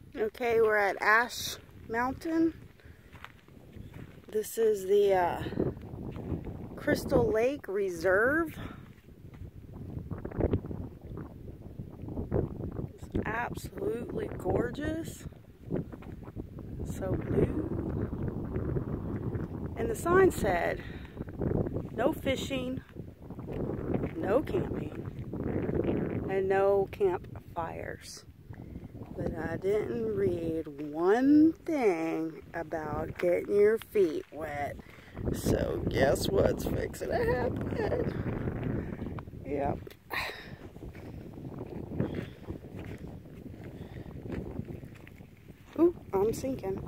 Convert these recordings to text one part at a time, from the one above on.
Okay, we're at Ash Mountain. This is the Crystal Lake Reserve. It's absolutely gorgeous. So blue. And the sign said, no fishing, no camping, and no campfires. But I didn't read one thing about getting your feet wet. So guess what's fixing to happen? Yep. Ooh, I'm sinking.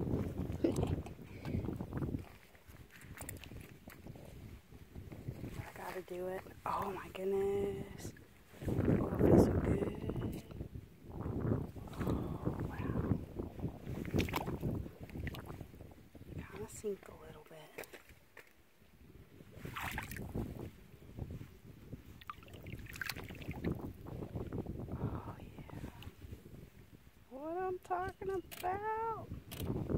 I gotta do it. Oh my goodness. Oh, it feels so good. Sink a little bit. Oh yeah. What I'm talking about.